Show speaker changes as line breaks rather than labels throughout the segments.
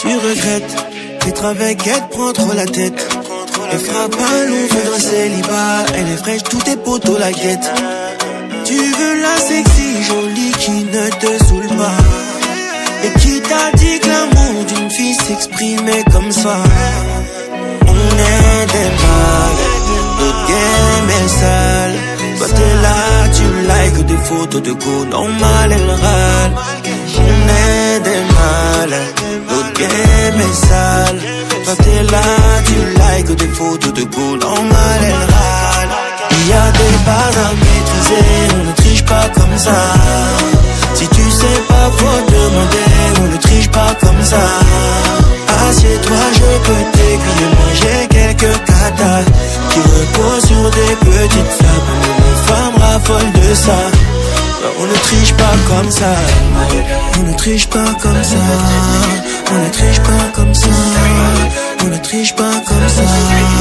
tu regrettes d'être avec elle, prends trop la tête. Elle frappe un long feu d'un célibat, elle est fraîche, tous tes potos la guettent. Tu veux la sexy, jolie, qui ne te saoule pas. Et qui t'a dit que l'amour d'une fille s'exprimait comme ça? On est des mâles, notre game est sale. Toi t'es là, tu likes des photos de go normal, elle râle. On est des mâles, notre game est sale. Toi t'es là, tu likes des photos de go normal, elle râle. Il y a des bases à maîtriser, on ne triche pas comme ça. Si tu sais pas, faut demander, on ne triche pas comme ça. Assieds-toi, je peux t'aiguiller, moi j'ai quelques katas qui reposent sur des petites flammes. Les femmes raffolent de ça. On ne triche pas comme ça. On ne triche pas comme ça. On ne triche pas comme ça. On ne triche pas comme ça.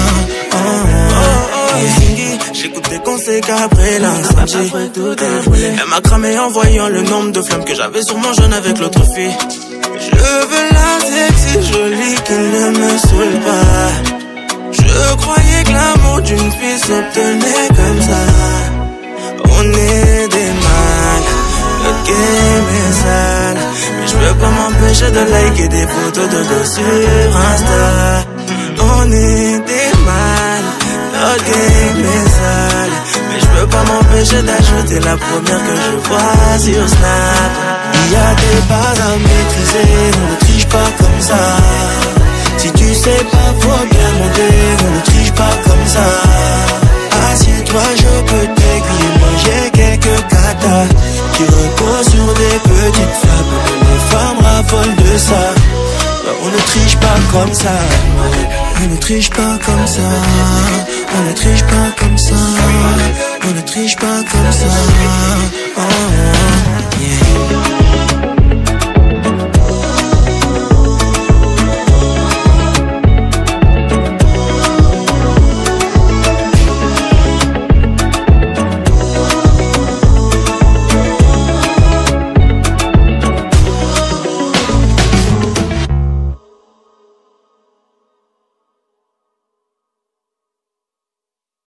J'écoute tes conseils qu'après l'incendie. Elle m'a cramé en voyant le nombre de flammes que j'avais sur mon jeune avec l'autre fille. Je veux la sexy jolie qui ne me saoule pas. Je croyais que l'amour d'une fille s'obtenait comme ça. On est des mâles, notre game est sale. Mais je peux pas m'empêcher de liker des photos de dos sur Insta. On est des mâles, notre game est sale. Mais je peux pas m'empêcher d'ajouter la première que je vois sur Snap. Il y a des bases à maîtriser, on ne triche pas comme ça. Si tu sais pas, faut bien monter, on ne triche pas comme ça. Assieds-toi, je peux t'aiguiller, moi j'ai quelques katas qui reposent sur des petites flammes. Les femmes raffolent de ça. On ne triche pas comme ça. On ne triche pas comme ça. On ne triche pas comme ça. On ne triche pas comme ça. Oh, yeah.